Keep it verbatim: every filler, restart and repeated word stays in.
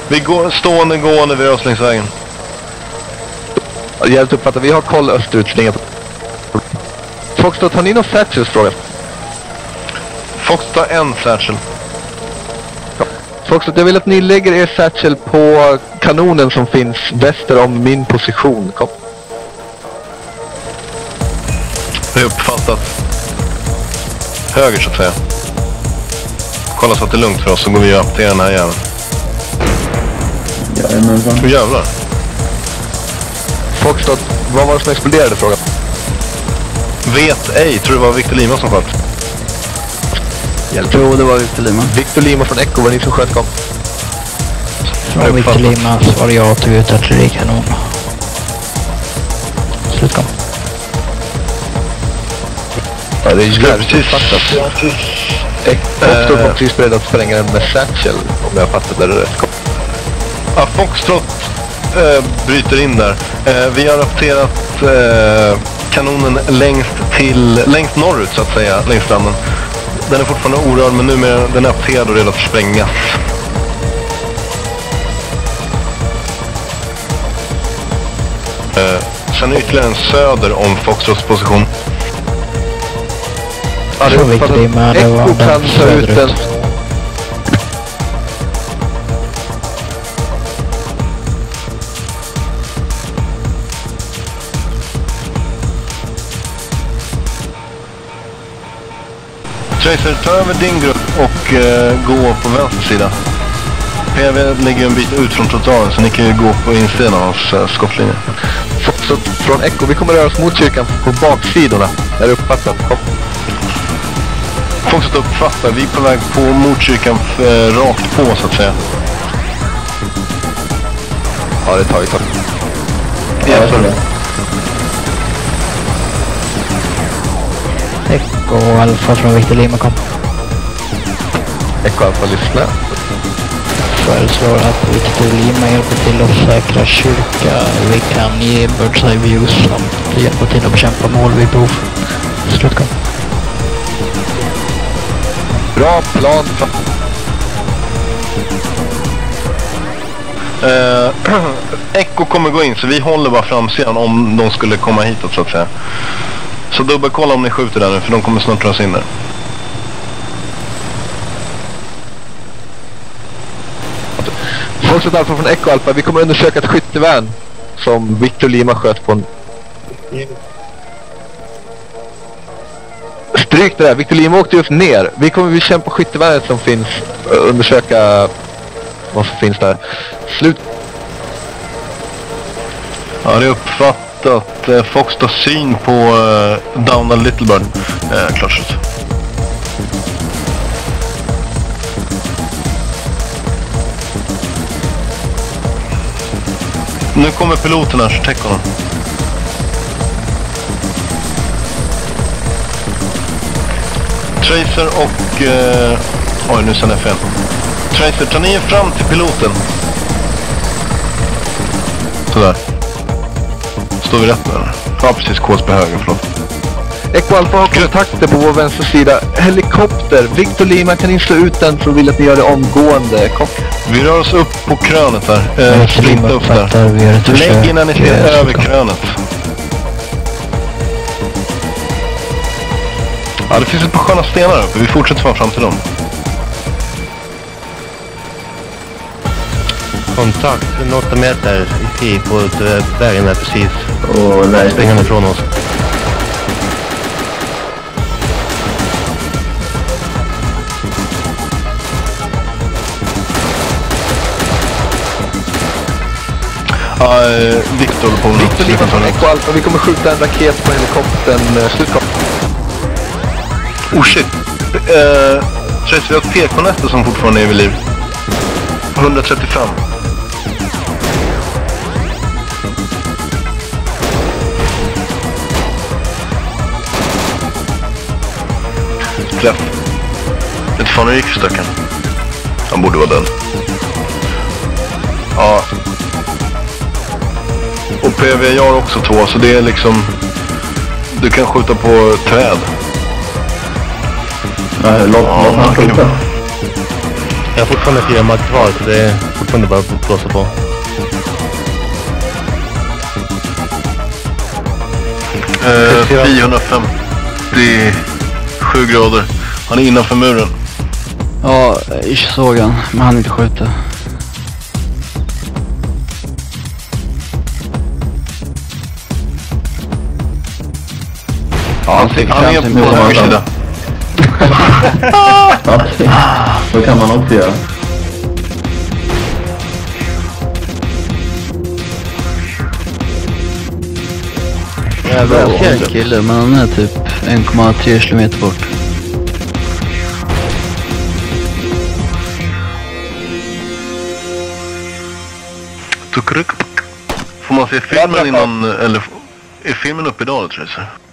Vi går stående, gående vid Östlingsvägen. Hjälpt uppfattat, vi har koll österut. Fox, då tar ni någon satchels, fråga? Fox tar en satchel. Ja. Fox, jag vill att ni lägger er satchel på kanonen som finns väster om min position. Kom. Det är uppfattat. Höger så att säga. Kolla så att det är lugnt för oss så går vi upp till den här jäveln. Jajamensan. Hur jävlar? Fox, då, vad var det som exploderade, fråga? Vet ej, tror det var Victor Lima som sköt. Jag tror det var Victor Lima. Victor Lima från Echo, var ni som sköt, kom. Från Victor Lima svarade jag tog ut artillerikanon. Slut, kom. Ja, det är ju precis uppfattat. Fox står precis beredd att spränga den med satchel, om jag har fattat det rätt. Kom. Ja, Foxtrot eh, bryter in där. Eh, vi har rapporterat eh, kanonen längst till, längst norrut så att säga, längs stranden. Den är fortfarande orörd men numera den är apterad och redan att sprängas. Eh, sen ytterligare en söder om Foxtrots position. Ja, det är uppfattat. Echo kan ta ut den. Tracer, ta över din grupp och eh, gå på vänster sida. P V ligger en bit ut från trottoaren så ni kan ju gå på insidan av hans eh, skottlinje. Så från Echo, vi kommer röra oss mot kyrkan på baksidorna. Är det uppfattat? Kom. Foxtrot uppfattar, vi är på väg på mot kyrkan eh, rakt på så att säga. Ja, det tar vi tag. Ja, jag tror det. Echo Alfa från Victor Lima, kom. Echo Alfa, lyssna. Föreslår att Victor Lima hjälper till att säkra kyrka. Vi kan ge bird's eye views samt hjälpa till att bekämpa mål vid behov. Slut, kom. Bra plan. Eh, Echo kommer gå in så vi håller bara framsidan om de skulle komma hitåt så att säga. Så dubbelkolla om ni skjuter där nu för de kommer snart dras in där. Fortsätt Alfa från Echo Alfa, vi kommer undersöka ett skyttevärn som Victor Lima sköt på en... Stryk det där, Victor Lima åkte just ner. Vi kommer bekämpa skyttevärnet som finns, undersöka vad som finns där. Slut. Ja, det är uppfattat. Uh, Fox tar syn på uh, Down a Little Bird. Uh, klart slut. Nu kommer piloten här, så täck honom. Tracer och... Uh, oj, nu sen är fel. Tracer, ta ni er fram till piloten. Sådär. Står vi rätt nu eller? Ja, precis. K S på höger, förlåt. Echo Alfa har kontakter på vår vänstra sida. Helikopter. Victor Lima, kan ni slå ut den så vill att ni gör det omgående. Kom. Vi rör oss upp på krönet här. Eh, Sprinta upp där. Lägg innan ni ser över krönet. Ja, det finns ett par sköna stenar uppe. Vi fortsätter fram, fram till dem. Kontakt, åtta meter i på vägen är precis. Och nej, springande ifrån oss. Ja, uh, Victor på Victor Lima från Echo Alfa, vi kommer skjuta en raket på helikoptern. Slutkom. Oh shit. Uh, Tracer, vi har P K-nätter som fortfarande är vid liv. hundratrettiofem. Träff. Vet fan hur det gick för stöcken. Han borde vara död. Ja. Och P V jag har också två, så det är liksom... Du kan skjuta på träd. Nej, låt, Ja, låt man skjuta. Jag har fortfarande fyra mark kvar så det är kunde bara blåsa på. Eh, fyrahundrafemtiosju grader. Han är innanför muren. Ja, jag såg han, men han inte skjuta. Ja, han fick Han är fram sin på mål. höger sida. Ja, så kan man också göra. Jag ser en kille, men han är typ en komma tre kilometer bort. Tukruk. Får man se filmen innan, eller är filmen uppe idag tror jag?